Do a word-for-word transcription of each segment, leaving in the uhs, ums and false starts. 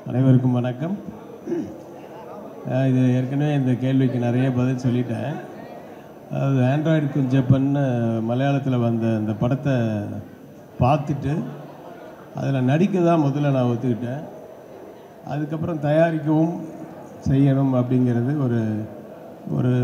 அனைவருக்கும் வணக்கம். இது ஏற்கனவே இந்த கேள்விக்கு நிறைய பதில் சொல்லிட்டேன். அது ஆண்ட்ராய்டு குஞ்சப்பன்னு மலையாளத்தில் வந்த அந்த படத்தை பார்த்துட்டு அதில் நடிக்க தான் முதல்ல நான் ஒத்துக்கிட்டேன். அதுக்கப்புறம் தயாரிக்கவும் செய்யணும் அப்படிங்கிறது ஒரு ஒரு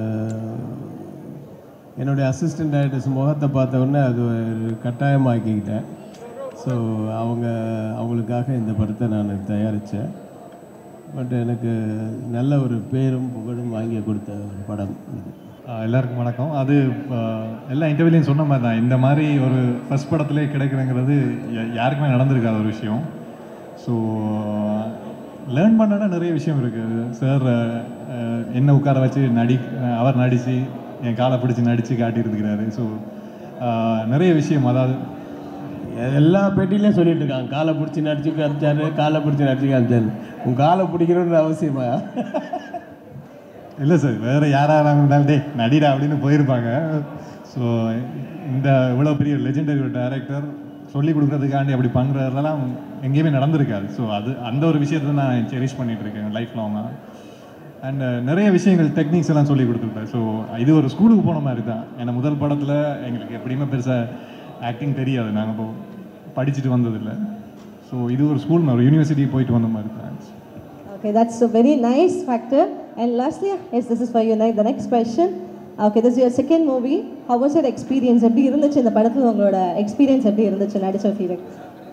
என்னுடைய அசிஸ்டன்ட் டைரக்டர்ஸ் முகத்தை பார்த்த உடனே அது ஒரு கட்டாயமாக்கிக்கிட்டேன். ஸோ அவங்க அவங்களுக்காக இந்த படத்தை நான் தயாரித்தேன். பட் எனக்கு நல்ல ஒரு பேரும் புகழும் வாங்கி கொடுத்த ஒரு படம் இது. எல்லாருக்கும் வணக்கம். அது எல்லா இன்டர்வியூலையும் சொன்ன மாதிரி தான், இந்த மாதிரி ஒரு ஃபஸ்ட் படத்துலேயே கிடைக்குதுங்கிறது யாருக்குமே நடந்திருக்காத ஒரு விஷயம். ஸோ லேர்ன் பண்ணனா நிறைய விஷயம் இருக்குது. சார் என்ன உட்கார வச்சு நடி அவர் நடித்து என் காலை பிடிச்சி நடித்து காட்டியிருந்துக்கிறாரு. ஸோ நிறைய விஷயம், அதாவது எல்லா பேட்டிலையும் சொல்லிட்டு இருக்காங்க, காலை பிடிச்சி நடிச்சு காமிச்சாரு, காலை பிடிச்சி நடிச்சு காமிச்சாரு. உன் காலை பிடிக்கணுன்ற அவசியமா? இல்லை சார், வேறு யாராக இருந்தாலும் டே நடிடா அப்படின்னு போயிருப்பாங்க. ஸோ இந்த இவ்வளோ பெரிய லெஜெண்டரி ஒரு டைரக்டர் சொல்லி கொடுக்குறதுக்காண்டி அப்படி பண்ணுறதெல்லாம் எங்கேயுமே நடந்திருக்காது. ஸோ அது அந்த ஒரு விஷயத்தை நான் செரிஷ் பண்ணிகிட்டு இருக்கேன் லைஃப் லாங்காக. அண்ட் நிறைய விஷயங்கள் டெக்னிக்ஸ் எல்லாம் சொல்லி கொடுத்துருப்பேன். ஸோ இது ஒரு ஸ்கூலுக்கு போன மாதிரி தான். ஏன்னா முதல் படத்தில் எங்களுக்கு எப்படியுமே பெருசாக ஆக்டிங் தெரியாது, நாங்கள் இப்போ படிச்சுட்டு வந்ததில்லை. ஸோ இது ஒரு ஸ்கூல், ஒரு யூனிவர்சிட்டிக்கு போயிட்டு வந்த மாதிரி தான். Okay, that's a very nice factor. And lastly, yes, this is for you. The next question. Okay, this is your second movie. How was your experience? எப்படி இருந்துச்சு இந்த படத்தில் உங்களோட எக்ஸ்பீரியன்ஸ் எப்படி இருந்துச்சு நடிச்ச ஃபீலிங்?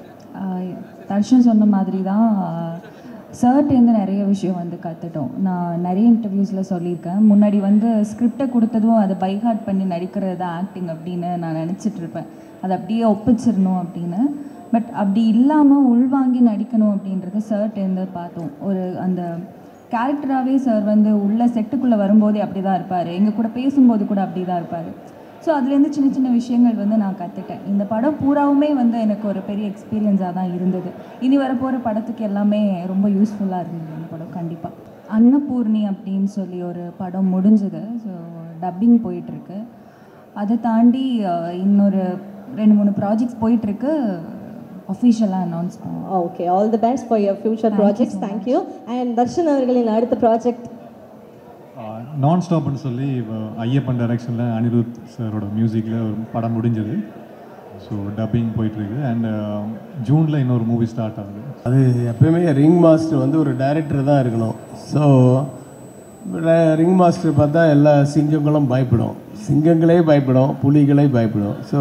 தர்ஷன் சொன்ன மாதிரி தான், சார்ட்டேருந்து நிறைய விஷயம் வந்து கற்றுட்டோம். நான் நிறைய இன்டர்வியூஸில் சொல்லியிருக்கேன், முன்னாடி வந்து ஸ்கிரிப்டை கொடுத்ததும் அதை பைஹார்ட் பண்ணி நடிக்கிறது தான் ஆக்டிங் அப்படின்னு நான் நினச்சிட்டு இருப்பேன். அதை அப்படியே ஒப்பிச்சிடணும் அப்படின்னு. பட் அப்படி இல்லாமல் உள்வாங்கி நடிக்கணும் அப்படின்றத சார்ட்டேருந்து பார்த்தோம். ஒரு அந்த கேரக்டராகவே சார் வந்து உள்ள செட்டுக்குள்ளே வரும்போதே அப்படி தான் இருப்பார், எங்கள் கூட பேசும்போது கூட அப்படி தான் இருப்பார். ஸோ அதுலேருந்து சின்ன சின்ன விஷயங்கள் வந்து நான் கற்றுட்டேன். இந்த படம் பூராவுமே வந்து எனக்கு ஒரு பெரிய எக்ஸ்பீரியன்ஸாக தான் இருந்தது. இனி வரப்போகிற படத்துக்கு எல்லாமே ரொம்ப யூஸ்ஃபுல்லாக இருந்தது இந்த படம் கண்டிப்பாக. அன்னபூர்ணி அப்படின்னு சொல்லி ஒரு படம் முடிஞ்சது. ஸோ டப்பிங் போயிட்டுருக்கு. அதை தாண்டி இன்னொரு ரெண்டு மூணு ப்ராஜெக்ட்ஸ் போயிட்டுருக்கு, அஃபிஷியலாக அனௌன்ஸ் பண்ணுவோம். Okay, all the best for your future projects. Thank you. And Darshan அவர்களின் அடுத்த ப்ராஜெக்ட் நான் ஸ்டாப்னு சொல்லி ஐயப்பன் டைரக்ஷனில் அனிருத் சாரோட மியூசிக்கில் ஒரு படம் முடிஞ்சது. ஸோ டப்பிங் போயிட்டுருக்கு. அண்ட் ஜூனில் இன்னொரு மூவி ஸ்டார்ட் ஆகுது. அது எப்பயுமே ரிங் மாஸ்டர் வந்து ஒரு டைரக்டர் தான் இருக்கணும். ஸோ ரிங் மாஸ்டர் பார்த்தா எல்லா சிங்கங்களும் பயப்படும், சிங்கங்களே பயப்படும், புலிகளே பயப்படும். ஸோ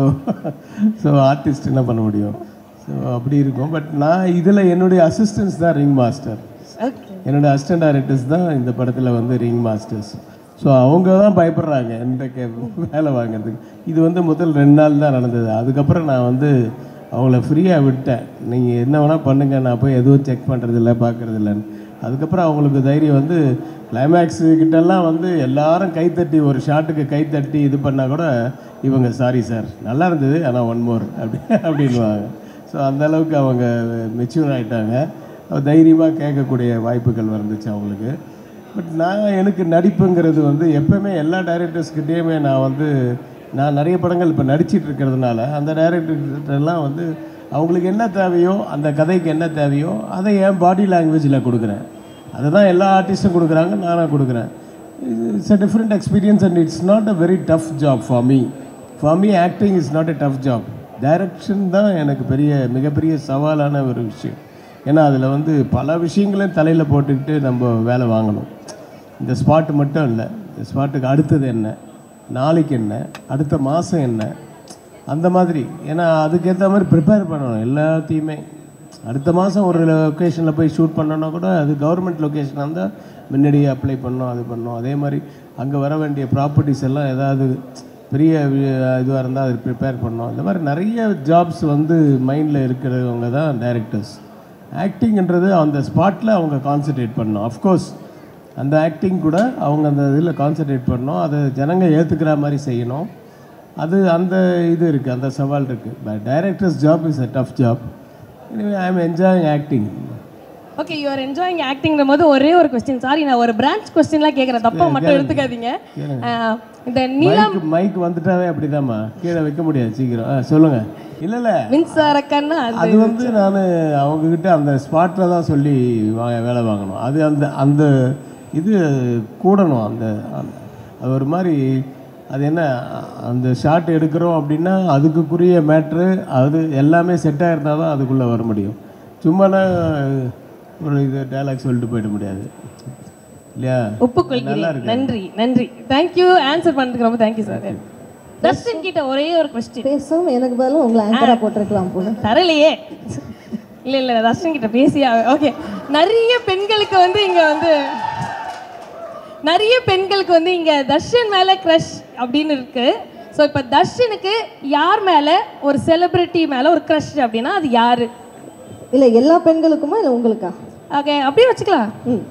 ஸோ ஆர்டிஸ்ட் என்ன பண்ண முடியும்? ஸோ அப்படி இருக்கும். பட் நான் இதில் என்னுடைய அசிஸ்டன்ஸ் தான் ரிங் மாஸ்டர். என்னோடய அசிஸ்டன்ட் டைரக்டர்ஸ் தான் இந்த படத்தில் வந்து ரிங் மாஸ்டர்ஸ். ஸோ அவங்க தான் பயப்படுறாங்க என்கிட்ட வேலை வாங்கிறதுக்கு. இது வந்து முதல் ரெண்டு நாள் தான் நடந்தது. அதுக்கப்புறம் நான் வந்து அவங்கள ஃப்ரீயாக விட்டேன், நீங்கள் என்ன வேணால் பண்ணுங்கள், நான் போய் எதுவும் செக் பண்ணுறதில்ல பார்க்குறதில்லன்னு. அதுக்கப்புறம் அவங்களுக்கு தைரியம் வந்து கிளைமேக்ஸு கிட்டெல்லாம் வந்து எல்லாரும் கைத்தட்டி ஒரு ஷாட்டுக்கு கைத்தட்டி இது பண்ணால் கூட இவங்க சாரி சார் நல்லா இருந்தது ஆனால் ஒன் மோர் அப்படி அப்படின்வாங்க. ஸோ அந்தளவுக்கு அவங்க மெச்சூர் ஆகிட்டாங்க, தைரியமாக கேட்கக்கூடிய வாய்ப்புகள் வந்துச்சு அவங்களுக்கு. பட் நான் எனக்கு நடிப்புங்கிறது வந்து எப்போவுமே எல்லா டைரக்டர்ஸ்கிட்டேயுமே நான் வந்து நான் நிறைய படங்கள் இப்போ நடிச்சிட்டு இருக்கிறதுனால அந்த டைரக்டர்கிட்டெல்லாம் வந்து அவங்களுக்கு என்ன தேவையோ, அந்த கதைக்கு என்ன தேவையோ அதை என் பாடி லாங்குவேஜில் கொடுக்குறேன். அதுதான் எல்லா ஆர்டிஸ்ட்டும் கொடுக்குறாங்க, நானும் கொடுக்குறேன். It's a different experience and it's not a very tough job for me. For me acting is not a tough job. Direction தான் எனக்கு பெரிய மிகப்பெரிய சவாலான ஒரு விஷயம். ஏன்னா அதில் வந்து பல விஷயங்களையும் தலையில் போட்டுக்கிட்டு நம்ம வேலை வாங்கணும். இந்த ஸ்பாட்டு மட்டும் இல்லை, இந்த ஸ்பாட்டுக்கு அடுத்தது என்ன, நாளைக்கு என்ன, அடுத்த மாதம் என்ன, அந்த மாதிரி. ஏன்னா அதுக்கேற்ற மாதிரி ப்ரிப்பேர் பண்ணணும் எல்லாத்தையுமே. அடுத்த மாதம் ஒரு லொக்கேஷனில் போய் ஷூட் பண்ணோன்னா கூட அது கவர்மெண்ட் லொக்கேஷனாக இருந்தால் முன்னாடியே அப்ளை பண்ணோம், அது பண்ணோம். அதே மாதிரி அங்கே வர வேண்டிய ப்ராப்பர்ட்டிஸ் எல்லாம் ஏதாவது பெரிய இதுவாக இருந்தால் அது ப்ரிப்பேர் பண்ணோம். இந்த மாதிரி நிறைய ஜாப்ஸ் வந்து மைண்டில் இருக்கிறவங்க தான் டைரக்டர்ஸ். ஆக்டிங்ன்றது அந்த ஸ்பாட்டில் அவங்க கான்சன்ட்ரேட் பண்ணணும். அஃப்கோர்ஸ் அந்த ஆக்டிங் கூட அவங்க அந்த இதில் கான்சன்ட்ரேட் பண்ணணும், அதை ஜனங்க ஏற்றுக்கிற மாதிரி செய்யணும். அது அந்த இது இருக்குது, அந்த சவால் இருக்குது. But directors job is a tough job. Anyway I am enjoying acting. Okay, you are enjoying ஆக்டிங்கிற போது ஒரே ஒரு கொஸ்டின், சாரி நான் ஒரு பிரான்ச் கொஸ்டின்லாம் கேட்குறேன், தப்பாக மட்டும் எடுத்துக்காதீங்க. இந்த நீலம் மைக் வந்துட்டாவே அப்படிதாம்மா, கீழே வைக்க முடியாது சீக்கிரம். ஆ சொல்லுங்கள். இல்லை இல்லை மின்சாரக்கண்ணா அது அது வந்து நான் அவங்கக்கிட்ட அந்த ஸ்பாட்டில் தான் சொல்லி வா வேலை வாங்கணும். அது அந்த அந்த இது கூடணும். அந்த அந்த- அது ஒரு மாதிரி அது என்ன அந்த ஷாட் எடுக்கிறோம் அப்படின்னா அதுக்குரிய மேட்ரு அது எல்லாமே செட் ஆகிருந்தால் தான் அதுக்குள்ளே வர முடியும். சும்மானா ஒரு இது டைலாக் சொல்லிட்டு போயிட முடியாது இல்லையா? நல்லா ஒப்புக்கொள்கிறேன். இருக்கு. நன்றி நன்றி தேங்க்யூ. ஆன்சர் பண்ணுறதுக்கு ரொம்ப தேங்க்யூ சார். தர்ஷன் கிட்ட ஒரே ஒரு கொஸ்டின். பேசாம எனக்கு பதிலாக உங்களை ஆங்கராக போட்டிருக்கலாம் போல. தரலையே. இல்லை இல்லை தர்ஷன் கிட்ட பேசியா? ஓகே. நிறைய பெண்களுக்கு வந்து இங்கே வந்து நிறைய பெண்களுக்கு வந்து இங்கே தர்ஷன் மேலே க்ரஷ் அப்படின்னு இருக்கு. ஸோ இப்போ தர்ஷனுக்கு யார் மேலே ஒரு செலிபிரிட்டி மேலே ஒரு க்ரஷ் அப்படின்னா அது யாரு? இல்லை எல்லா பெண்களுக்குமா இல்லை உங்களுக்கா? ஓகே அப்படியே வச்சுக்கலாம். ம்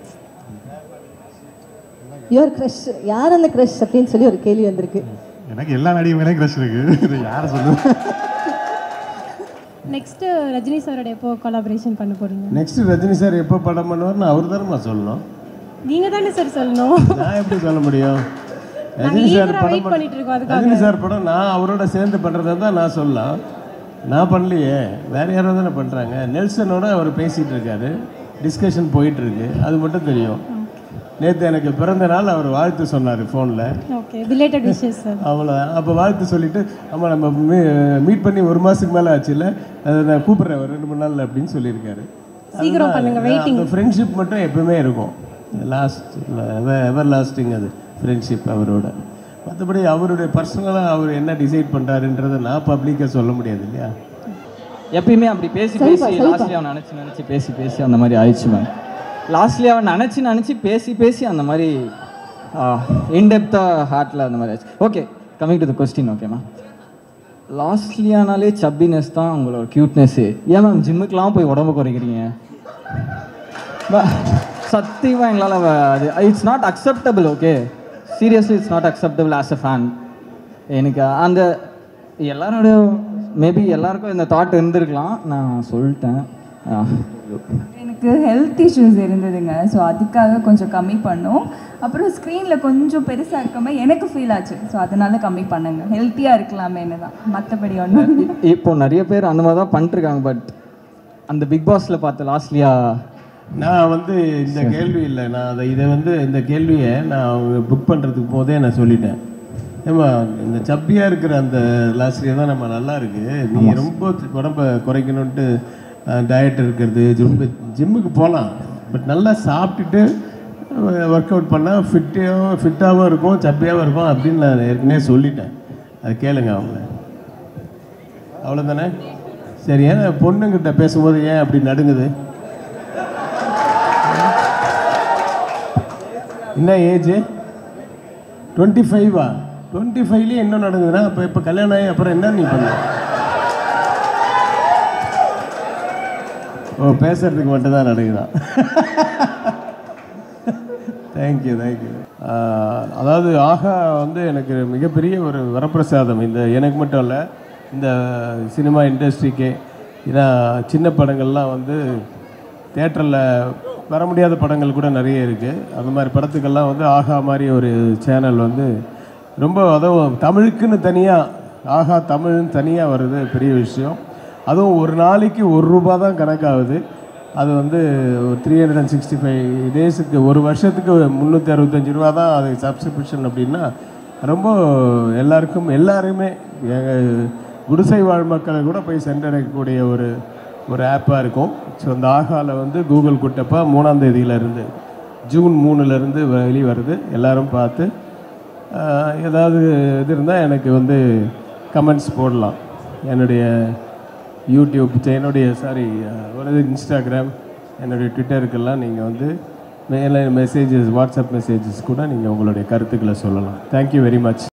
யுவர் க்ரஷ் யார் அந்த க்ரஷ் அப்படின்னு சொல்லி ஒரு கேள்வி வந்திருக்கு. எனக்கு எல்லா நடிகை மேலேயும் க்ரஷ் இருக்கு. இது யாரை சொல்லுது? நெக்ஸ்ட்டு ரஜினி சாரோட எப்போ கொலாபரேஷன் பண்ண போறீங்க? நெக்ஸ்ட் ரஜினி சார் எப்போ படம் பண்ணுவார்னு அவர் தானே சொல்லணும். நீங்க தானே சார் சொல்லணும். நான் எப்படி சொல்ல முடியும்? நாங்க ரஜினி சார் eager-ஆ படம் wait பண்ணிட்டு இருக்கோம் அதுக்காக. ரஜினி சார் படம் நான் அவரோட சேர்ந்து பண்ணுறதா தான் நான் சொல்லலாம். நான் பண்ணலையே, வேற யாரோ தானே பண்ணுறாங்க. நெல்சனோட அவர் பேசிகிட்டு இருக்காரு, டிஸ்கஷன் போயிட்டுருக்கு, அது மட்டும் தெரியும். நேற்று எனக்கு பிறந்த நாள் அவர் வாழ்த்து சொன்னார் ஃபோனில். Okay belated wishes sir. அவ்வளோதான். அப்போ வாழ்த்து சொல்லிவிட்டு நம்ம நம்ம மீட் பண்ணி ஒரு மாதத்துக்கு மேலே ஆச்சுல்ல, அதை நான் கூப்பிட்றேன் ஒரு ரெண்டு மூணு நாள் அப்படின்னு சொல்லியிருக்காரு. சீக்கிரம் பண்ணுங்க, வெயிட்டிங். அந்த ஃப்ரெண்ட்ஷிப் மட்டும் எப்பவுமே இருக்கும். லாஸ்ட் எவர் லாஸ்டிங் அது ஃப்ரெண்ட்ஷிப் அவரோட. மற்றபடி அவருடைய பர்சனலாக அவர் என்ன டிசைட் பண்ணுறாருன்றதை நான் பப்ளிக்காக சொல்ல முடியாது இல்லையா? எப்பயுமே அப்படி பேசி பேசி லாஸ்ட்லி அவன் நினச்சி நினச்சி பேசி பேசி அந்த மாதிரி ஆயிடுச்சு மேம். லாஸ்ட்லி அவன் நினச்சி நினச்சி பேசி பேசி அந்த மாதிரி இன்டெப்த்தாக ஹார்ட்டில் அந்த மாதிரி ஆச்சு. Okay coming to the question. Okay ma'am, லாஸ்ட்லியானாலே சப்பினஸ் தான் உங்களோட க்யூட்னஸ்ஸு. ஏன் மேம் ஜிம்முக்கெலாம் போய் உடம்பு குறைக்கிறீங்க? சத்தியமாக எங்களால் அது it's not acceptable. Okay seriously it's not acceptable as a fan. எனக்கு அந்த எல்லாரோட மேபி எல்லாருக்கும் இந்த தாட் இருந்திருக்கலாம், நான் சொல்லிட்டேன். எனக்கு ஹெல்த் இஷ்யூஸ் இருந்ததுங்க. ஸோ அதுக்காக கொஞ்சம் கம்மி பண்ணோம். அப்புறம் ஸ்க்ரீனில் கொஞ்சம் பெருசாக இருக்காமல் எனக்கு ஃபீல் ஆச்சு. ஸோ அதனால கம்மி பண்ணுங்க, ஹெல்த்தியாக இருக்கலாமேன்னு தான், மற்றபடி ஒன்றும். இப்போ நிறைய பேர் அந்த மாதிரி தான் பண்ணிட்டுருக்காங்க. பட் அந்த பிக் பாஸில் பார்த்து லாஸ்ட்லியா நான் வந்து இந்த கேள்வி இல்லை, நான் அதை இதை வந்து இந்த கேள்வியை நான் புக் பண்ணுறதுக்கு போதே நான் சொல்லிட்டேன். ஏம்மா இந்த சப்பியாக இருக்கிற அந்த லாஸ்ட்லியாக தான் நம்ம நல்லா இருக்குது, நீ ரொம்ப உடம்பை குறைக்கணுன்ட்டு டயட் இருக்கிறது, ஜிம்மு ஜிம்முக்கு போகலாம், பட் நல்லா சாப்பிட்டுட்டு ஒர்க் அவுட் பண்ணால் ஃபிட்டாகவும் ஃபிட்டாகவும் இருக்கும், சப்பியாகவும் இருக்கும் அப்படின்னு நான் ஏற்கனவே சொல்லிட்டேன். அது கேளுங்க அவங்கள, அவ்வளோதானே? சரி, ஏன்னா பொண்ணுங்கிட்ட பேசும்போது ஏன் அப்படி நடுங்குது? என்ன ஏஜ்? டுவெண்ட்டி ஃபைவா? டுவெண்ட்டி ஃபைவ்லேயே என்ன நடக்குதுன்னா அப்போ இப்போ கல்யாணம் ஆகி அப்புறம் என்ன நீ பண்ண? ஓ பேசுறதுக்கு மட்டும்தான் நடக்குதான். Thank you thank you. அதாவது ஆஹா வந்து எனக்கு மிகப்பெரிய ஒரு வரப்பிரசாதம். இந்த எனக்கு மட்டும் இல்லை, இந்த சினிமா இண்டஸ்ட்ரிக்கே. ஏன்னா சின்ன படங்கள்லாம் வந்து தேட்டரில் வர முடியாத படங்கள் கூட நிறைய இருக்குது. அந்த மாதிரி படத்துக்கெல்லாம் வந்து ஆஹா மாதிரி ஒரு சேனல் வந்து ரொம்ப, அதுவும் தமிழுக்குன்னு தனியாக ஆஹா தமிழ்னு தனியாக வருது, பெரிய விஷயம். அதுவும் ஒரு நாளைக்கு ஒரு ரூபா தான் கணக்காகுது. அது வந்து ஒரு three hundred and sixty five டேஸுக்கு ஒரு வருஷத்துக்கு முந்நூற்றி அறுபத்தஞ்சி ரூபா தான் அது சப்ஸ்கிரிப்ஷன். அப்படின்னா ரொம்ப எல்லாருக்கும் எல்லாருமே குடிசை வாழ் மக்களை கூட போய் சென்றடையக்கூடிய ஒரு ஒரு ஆப்பாக இருக்கும். ஸோ அந்த ஆகாவில் வந்து கூகுள் குட்டப்பா மூணாம் தேதியிலேருந்து ஜூன் மூணுலேருந்து வெளியே வருது. எல்லோரும் பார்த்து ஏதாவது இது இருந்தால் எனக்கு வந்து கமெண்ட்ஸ் போடலாம். என்னுடைய யூடியூப், என்னுடைய சாரி ஒரு இன்ஸ்டாகிராம், என்னுடைய ட்விட்டருக்கெல்லாம் நீங்கள் வந்து மேலே மெசேஜஸ், வாட்ஸ்அப் மெசேஜஸ் கூட நீங்கள் உங்களுடைய கருத்துக்களை சொல்லலாம். Thank you very much.